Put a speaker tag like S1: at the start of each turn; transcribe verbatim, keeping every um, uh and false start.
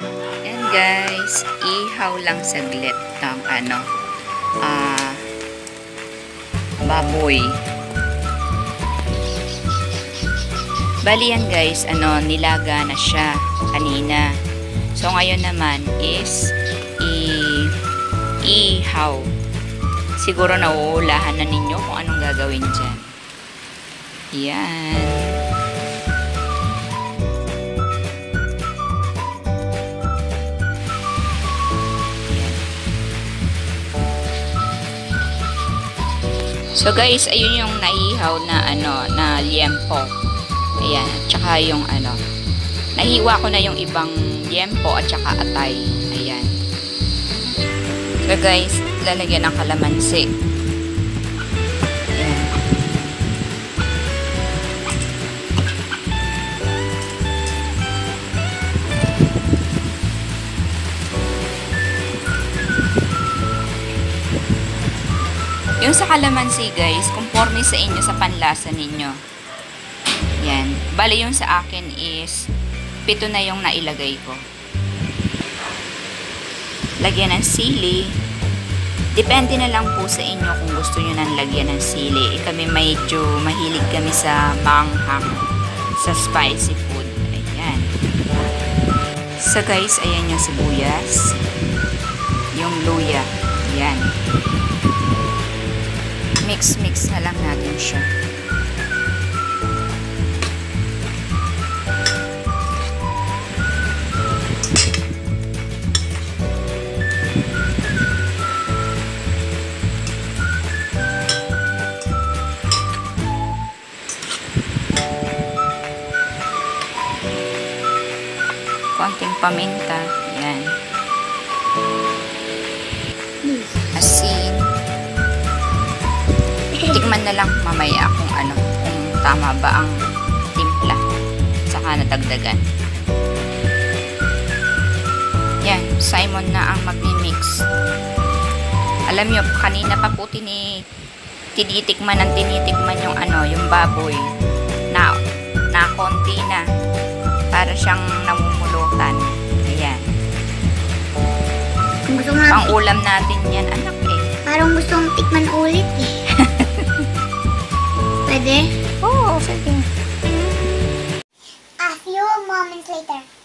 S1: Yan guys, ihaw lang saglit ng ano, ah, baboy. Bali yan guys, ano, nilaga na siya kanina. So ngayon naman is i ihaw. Siguro nauulahan na ninyo kung anong gagawin dyan. Yan. So guys, ayun yung naihaw na ano, na liempo. Ayan, at saka yung ano, nahiwa ko na yung ibang liempo at saka atay. Ayan. So guys, lalagyan ng kalamansi. Ayan. Yung sa kalamansi guys, conforme sa inyo sa panlasa ninyo. Yan. Bali yung sa akin is pito na yung nailagay ko. Lagyan ng sili. Depende na lang po sa inyo kung gusto nyo nang lagyan ng sili. E kami medyo mahilig kami sa manghang, sa spicy food. Ayan. So guys, ayan yung sibuyas. Yung luya. Ayan. Mix-mix na lang natin siya. Konting paminta. Yan. Asin. Tikman na lang mamaya kung ano, kung tama ba ang timpla. Saka nadagdagan. Yan. Simon na ang magmi-mix. Alam nyo, kanina pa po tini, tinitikman ng tinitikman yung ano, yung baboy. Na, na konti na. Para siyang namumulutan. Ayan.
S2: Gusto nga,
S1: pang ulam natin yan, anak eh.
S2: parang gusto kong tikman ulit eh. Pwede?
S1: Oo, oh, sige.
S2: A few moments later.